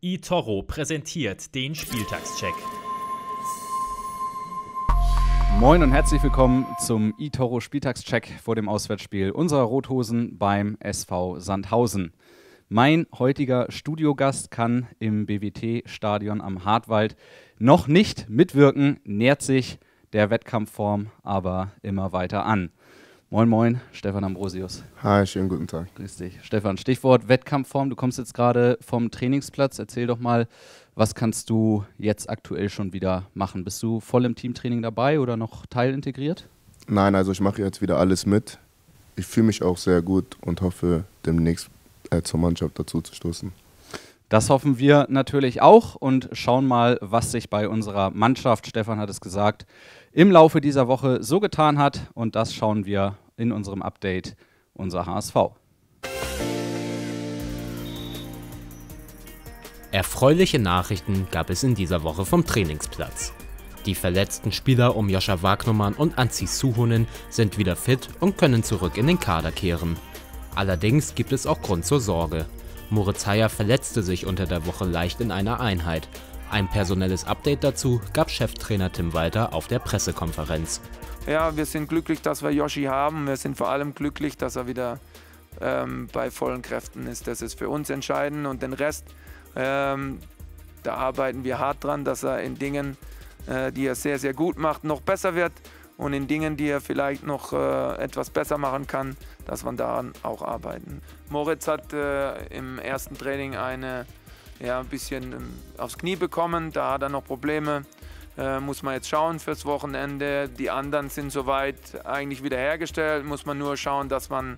eToro präsentiert den Spieltagscheck. Moin und herzlich willkommen zum eToro Spieltagscheck vor dem Auswärtsspiel unserer Rothosen beim SV Sandhausen. Mein heutiger Studiogast kann im BWT-Stadion am Hartwald noch nicht mitwirken, nähert sich der Wettkampfform aber immer weiter an. Moin moin, Stefan Ambrosius. Hi, schönen guten Tag. Grüß dich. Stefan, Stichwort Wettkampfform. Du kommst jetzt gerade vom Trainingsplatz. Erzähl doch mal, was kannst du jetzt aktuell schon wieder machen? Bist du voll im Teamtraining dabei oder noch teilintegriert? Nein, also ich mache jetzt wieder alles mit. Ich fühle mich auch sehr gut und hoffe, demnächst zur Mannschaft dazu zu stoßen. Das hoffen wir natürlich auch und schauen mal, was sich bei unserer Mannschaft, Stefan hat es gesagt, im Laufe dieser Woche so getan hat. Und das schauen wir in unserem Update unser HSV. Erfreuliche Nachrichten gab es in dieser Woche vom Trainingsplatz. Die verletzten Spieler um Joscha Wagnermann und Anzi Suhonen sind wieder fit und können zurück in den Kader kehren. Allerdings gibt es auch Grund zur Sorge. Moritz Heyer verletzte sich unter der Woche leicht in einer Einheit. Ein personelles Update dazu gab Cheftrainer Tim Walter auf der Pressekonferenz. Ja, wir sind glücklich, dass wir Joshi haben. Wir sind vor allem glücklich, dass er wieder bei vollen Kräften ist. Das ist für uns entscheidend und den Rest, da arbeiten wir hart dran, dass er in Dingen, die er sehr, sehr gut macht, noch besser wird und in Dingen, die er vielleicht noch etwas besser machen kann, dass wir daran auch arbeiten. Moritz hat im ersten Training ein bisschen aufs Knie bekommen, da hat er noch Probleme. Muss man jetzt schauen fürs Wochenende. Die anderen sind soweit eigentlich wiederhergestellt. Muss man nur schauen, dass man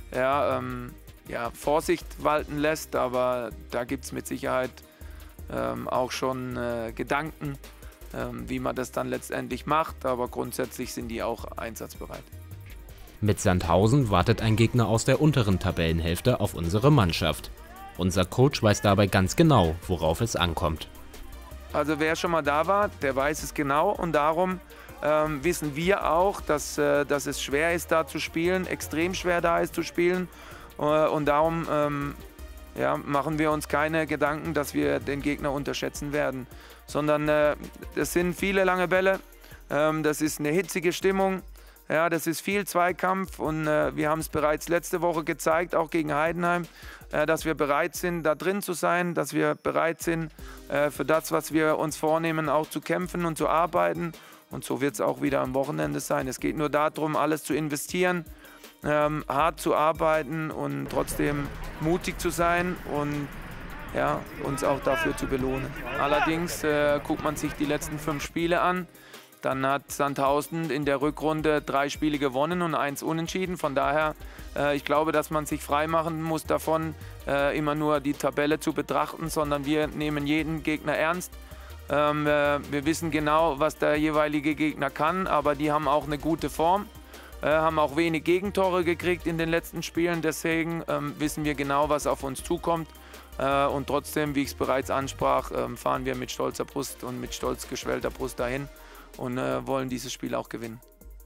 Vorsicht walten lässt. Aber da gibt es mit Sicherheit auch schon Gedanken, wie man das dann letztendlich macht. Aber grundsätzlich sind die auch einsatzbereit. Mit Sandhausen wartet ein Gegner aus der unteren Tabellenhälfte auf unsere Mannschaft. Unser Coach weiß dabei ganz genau, worauf es ankommt. Also wer schon mal da war, der weiß es genau und darum wissen wir auch, dass es schwer ist, da zu spielen, extrem schwer da ist zu spielen und darum machen wir uns keine Gedanken, dass wir den Gegner unterschätzen werden, sondern das sind viele lange Bälle, das ist eine hitzige Stimmung, ja, das ist viel Zweikampf und wir haben es bereits letzte Woche gezeigt, auch gegen Heidenheim, dass wir bereit sind, da drin zu sein, dass wir bereit sind, für das, was wir uns vornehmen, auch zu kämpfen und zu arbeiten. Und so wird es auch wieder am Wochenende sein. Es geht nur darum, alles zu investieren, hart zu arbeiten und trotzdem mutig zu sein und uns auch dafür zu belohnen. Allerdings guckt man sich die letzten 5 Spiele an. Dann hat Sandhausen in der Rückrunde 3 Spiele gewonnen und 1 unentschieden. Von daher, ich glaube, dass man sich freimachen muss davon, immer nur die Tabelle zu betrachten, sondern wir nehmen jeden Gegner ernst. Wir wissen genau, was der jeweilige Gegner kann, aber die haben auch eine gute Form, haben auch wenig Gegentore gekriegt in den letzten Spielen. Deswegen wissen wir genau, was auf uns zukommt. Und trotzdem, wie ich es bereits ansprach, fahren wir mit stolzer Brust und mit stolz geschwellter Brust dahin und wollen dieses Spiel auch gewinnen.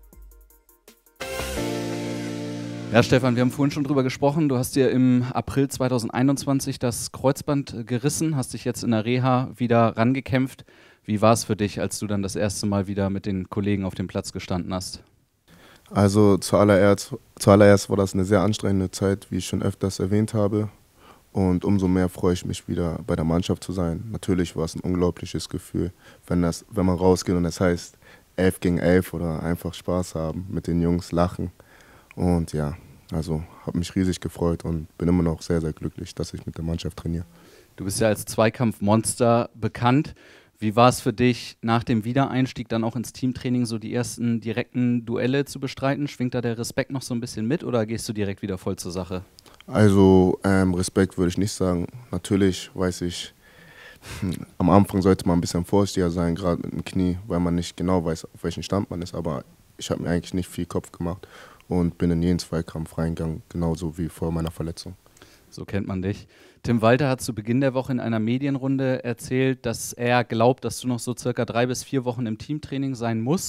Ja, Stefan, wir haben vorhin schon drüber gesprochen. Du hast dir im April 2021 das Kreuzband gerissen, hast dich jetzt in der Reha wieder rangekämpft. Wie war es für dich, als du dann das erste Mal wieder mit den Kollegen auf dem Platz gestanden hast? Also zuallererst war das eine sehr anstrengende Zeit, wie ich schon öfters erwähnt habe. Und umso mehr freue ich mich wieder bei der Mannschaft zu sein. Natürlich war es ein unglaubliches Gefühl, wenn man rausgeht und es heißt 11 gegen 11 oder einfach Spaß haben, mit den Jungs lachen. Und ja, also habe mich riesig gefreut und bin immer noch sehr, sehr glücklich, dass ich mit der Mannschaft trainiere. Du bist ja als Zweikampfmonster bekannt. Wie war es für dich, nach dem Wiedereinstieg dann auch ins Teamtraining so die ersten direkten Duelle zu bestreiten? Schwingt da der Respekt noch so ein bisschen mit oder gehst du direkt wieder voll zur Sache? Also Respekt würde ich nicht sagen. Natürlich weiß ich, am Anfang sollte man ein bisschen vorsichtiger sein, gerade mit dem Knie, weil man nicht genau weiß, auf welchem Stand man ist. Aber ich habe mir eigentlich nicht viel Kopf gemacht und bin in jeden Zweikampf reingegangen, genauso wie vor meiner Verletzung. So kennt man dich. Tim Walter hat zu Beginn der Woche in einer Medienrunde erzählt, dass er glaubt, dass du noch so circa 3 bis 4 Wochen im Teamtraining sein musst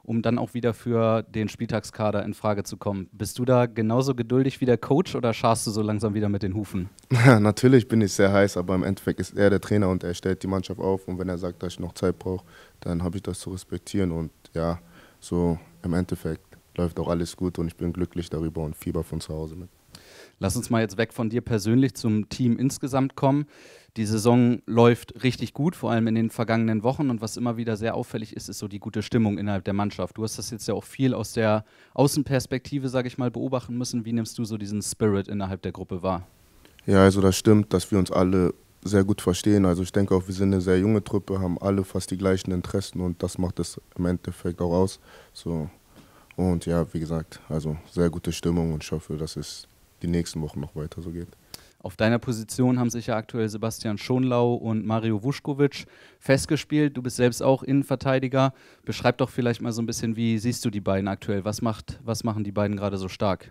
um dann auch wieder für den Spieltagskader in Frage zu kommen. Bist du da genauso geduldig wie der Coach oder scharst du so langsam wieder mit den Hufen? Natürlich bin ich sehr heiß, aber im Endeffekt ist er der Trainer und er stellt die Mannschaft auf. Und wenn er sagt, dass ich noch Zeit brauche, dann habe ich das zu respektieren. Und ja, so im Endeffekt läuft auch alles gut und ich bin glücklich darüber und fieber von zu Hause mit. Lass uns mal jetzt weg von dir persönlich zum Team insgesamt kommen. Die Saison läuft richtig gut, vor allem in den vergangenen Wochen. Und was immer wieder sehr auffällig ist, ist so die gute Stimmung innerhalb der Mannschaft. Du hast das jetzt ja auch viel aus der Außenperspektive, sage ich mal, beobachten müssen. Wie nimmst du so diesen Spirit innerhalb der Gruppe wahr? Ja, also das stimmt, dass wir uns alle sehr gut verstehen. Also ich denke auch, wir sind eine sehr junge Truppe, haben alle fast die gleichen Interessen und das macht es im Endeffekt auch aus. So. Und ja, wie gesagt, also sehr gute Stimmung und ich hoffe, dass es die nächsten Wochen noch weiter so geht. Auf deiner Position haben sich ja aktuell Sebastian Schonlau und Mario Vuskovic festgespielt. Du bist selbst auch Innenverteidiger. Beschreib doch vielleicht mal so ein bisschen, wie siehst du die beiden aktuell? Was machen die beiden gerade so stark?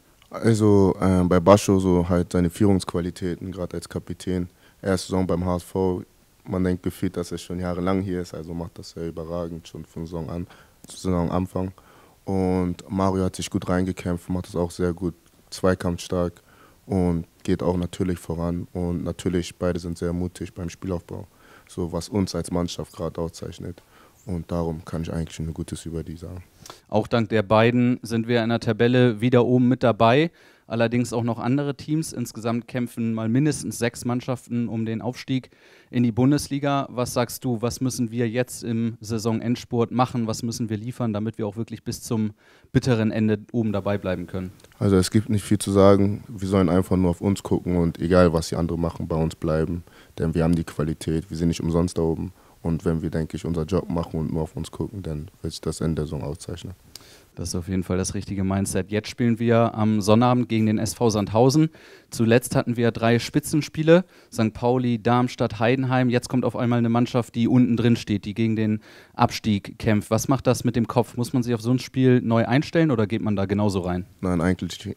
Also bei Bascho so halt seine Führungsqualitäten, gerade als Kapitän. Erste Saison beim HSV, man denkt gefühlt, dass er schon jahrelang hier ist, also macht das sehr überragend, schon von Saisonanfang. Und Mario hat sich gut reingekämpft, macht das auch sehr gut, zweikampfstark und geht auch natürlich voran. Und natürlich, beide sind sehr mutig beim Spielaufbau, so was uns als Mannschaft gerade auszeichnet. Und darum kann ich eigentlich nur Gutes über die sagen. Auch dank der beiden sind wir in der Tabelle wieder oben mit dabei. Allerdings auch noch andere Teams. Insgesamt kämpfen mal mindestens 6 Mannschaften um den Aufstieg in die Bundesliga. Was sagst du, was müssen wir jetzt im Saisonendspurt machen? Was müssen wir liefern, damit wir auch wirklich bis zum bitteren Ende oben dabei bleiben können? Also es gibt nicht viel zu sagen. Wir sollen einfach nur auf uns gucken und egal, was die anderen machen, bei uns bleiben. Denn wir haben die Qualität, wir sind nicht umsonst da oben. Und wenn wir, denke ich, unseren Job machen und nur auf uns gucken, dann wird sich das Ende der Saison auszeichnen. Das ist auf jeden Fall das richtige Mindset. Jetzt spielen wir am Sonnabend gegen den SV Sandhausen. Zuletzt hatten wir 3 Spitzenspiele, St. Pauli, Darmstadt, Heidenheim. Jetzt kommt auf einmal eine Mannschaft, die unten drin steht, die gegen den Abstieg kämpft. Was macht das mit dem Kopf? Muss man sich auf so ein Spiel neu einstellen oder geht man da genauso rein? Nein, eigentlich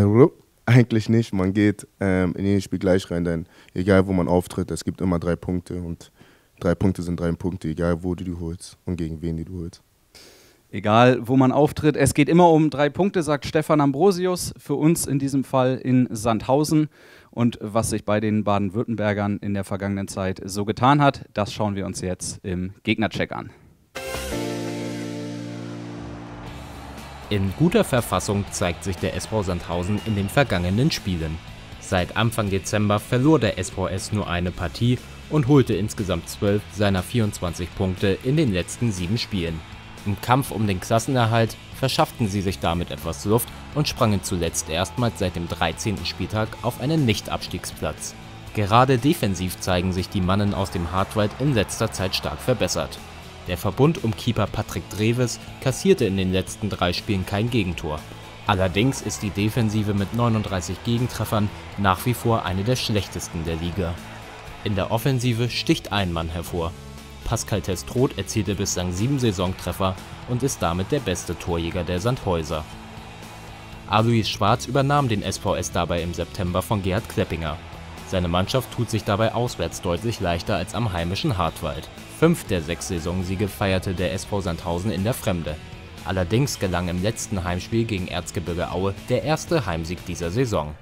nicht. Man geht in jedes Spiel gleich rein, denn egal wo man auftritt, es gibt immer 3 Punkte und 3 Punkte sind 3 Punkte, egal wo du die holst und gegen wen du holst. Egal, wo man auftritt, es geht immer um 3 Punkte, sagt Stefan Ambrosius, für uns in diesem Fall in Sandhausen. Und was sich bei den Baden-Württembergern in der vergangenen Zeit so getan hat, das schauen wir uns jetzt im Gegnercheck an. In guter Verfassung zeigt sich der SV Sandhausen in den vergangenen Spielen. Seit Anfang Dezember verlor der SVS nur eine Partie und holte insgesamt 12 seiner 24 Punkte in den letzten 7 Spielen. Im Kampf um den Klassenerhalt verschafften sie sich damit etwas Luft und sprangen zuletzt erstmals seit dem 13. Spieltag auf einen Nicht-Abstiegsplatz. Gerade defensiv zeigen sich die Mannen aus dem Hartwald in letzter Zeit stark verbessert. Der Verbund um Keeper Patrick Dreves kassierte in den letzten 3 Spielen kein Gegentor. Allerdings ist die Defensive mit 39 Gegentreffern nach wie vor eine der schlechtesten der Liga. In der Offensive sticht ein Mann hervor. Pascal Testroth erzielte bislang 7 Saisontreffer und ist damit der beste Torjäger der Sandhäuser. Alois Schwarz übernahm den SVS dabei im September von Gerhard Kleppinger. Seine Mannschaft tut sich dabei auswärts deutlich leichter als am heimischen Hartwald. 5 der 6 Saisonsiege feierte der SV Sandhausen in der Fremde. Allerdings gelang im letzten Heimspiel gegen Erzgebirge Aue der erste Heimsieg dieser Saison.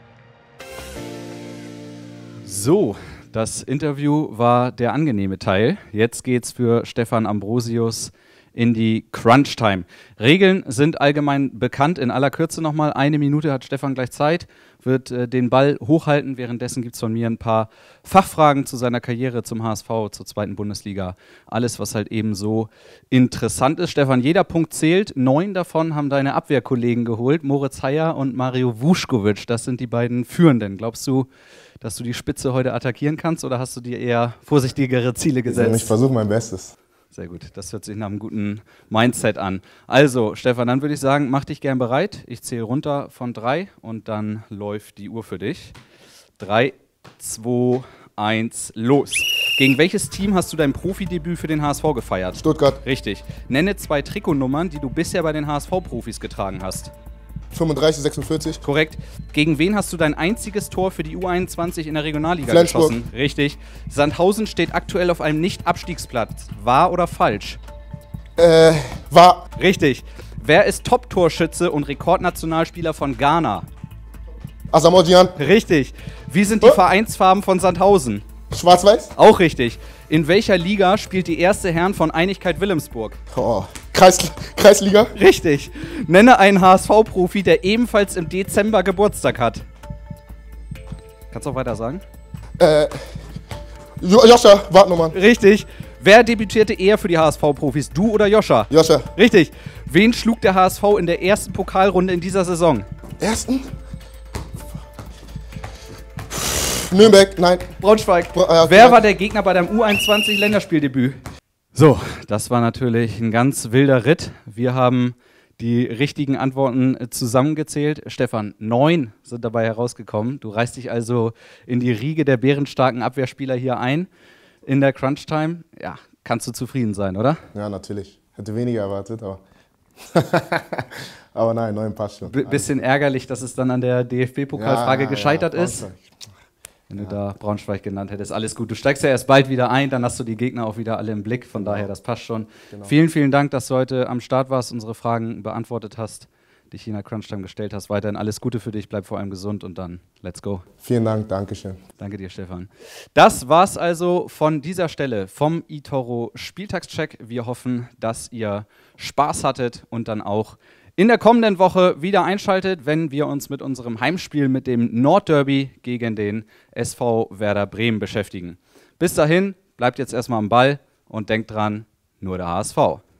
So, das Interview war der angenehme Teil. Jetzt geht's für Stefan Ambrosius in die Crunch-Time. Regeln sind allgemein bekannt. In aller Kürze nochmal. 1 Minute hat Stefan gleich Zeit, wird den Ball hochhalten. Währenddessen gibt es von mir ein paar Fachfragen zu seiner Karriere zum HSV, zur 2. Bundesliga. Alles, was halt eben so interessant ist. Stefan, jeder Punkt zählt. 9 davon haben deine Abwehrkollegen geholt. Moritz Heyer und Mario Vuskovic. Das sind die beiden Führenden. Glaubst du, dass du die Spitze heute attackieren kannst oder hast du dir eher vorsichtigere Ziele gesetzt? Ich versuche mein Bestes. Sehr gut, das hört sich nach einem guten Mindset an. Also, Stefan, dann würde ich sagen, mach dich gern bereit. Ich zähle runter von 3 und dann läuft die Uhr für dich. 3, 2, 1, los. Gegen welches Team hast du dein Profidebüt für den HSV gefeiert? Stuttgart. Richtig. Nenne 2 Trikotnummern, die du bisher bei den HSV-Profis getragen hast. 35, 46. Korrekt. Gegen wen hast du dein einziges Tor für die U21 in der Regionalliga Flensburg. geschossen? Richtig. Sandhausen steht aktuell auf einem Nicht-Abstiegsplatz. Wahr oder falsch? War. Richtig. Wer ist Top-Torschütze und Rekordnationalspieler von Ghana? Asamoah Richtig. Wie sind die Vereinsfarben von Sandhausen? Schwarz-Weiß. Auch richtig. In welcher Liga spielt die erste Herren von Einigkeit Wilhelmsburg? Oh. Kreisliga. Richtig. Nenne einen HSV-Profi, der ebenfalls im Dezember Geburtstag hat. Kannst du auch weiter sagen? Joscha Wagnermann. Richtig. Wer debütierte eher für die HSV-Profis, du oder Joscha? Joscha. Richtig. Wen schlug der HSV in der ersten Pokalrunde in dieser Saison? Ersten? Nürnberg, nein. Braunschweig. Okay, Wer war der Gegner bei deinem U21-Länderspieldebüt? So, das war natürlich ein ganz wilder Ritt. Wir haben die richtigen Antworten zusammengezählt. Stefan, 9 sind dabei herausgekommen. Du reißt dich also in die Riege der bärenstarken Abwehrspieler hier ein in der Crunch-Time. Ja, kannst du zufrieden sein, oder? Ja, natürlich. Hätte weniger erwartet, aber. Aber nein, 9 passt schon. Bisschen ärgerlich, dass es dann an der DFB-Pokalfrage gescheitert ist. Braunschweig. Wenn du da Braunschweig genannt hättest, alles gut. Du steigst ja erst bald wieder ein, dann hast du die Gegner auch wieder alle im Blick. Von daher, das passt schon. Genau. Vielen, vielen Dank, dass du heute am Start warst, unsere Fragen beantwortet hast, dich in der Crunch-Time gestellt hast. Weiterhin alles Gute für dich, bleib vor allem gesund und dann let's go. Vielen Dank, Dankeschön. Danke dir, Stefan. Das war's also von dieser Stelle vom eToro Spieltagscheck. Wir hoffen, dass ihr Spaß hattet und dann auch in der kommenden Woche wieder einschaltet, wenn wir uns mit unserem Heimspiel mit dem Nordderby gegen den SV Werder Bremen beschäftigen. Bis dahin, bleibt jetzt erstmal am Ball und denkt dran, nur der HSV.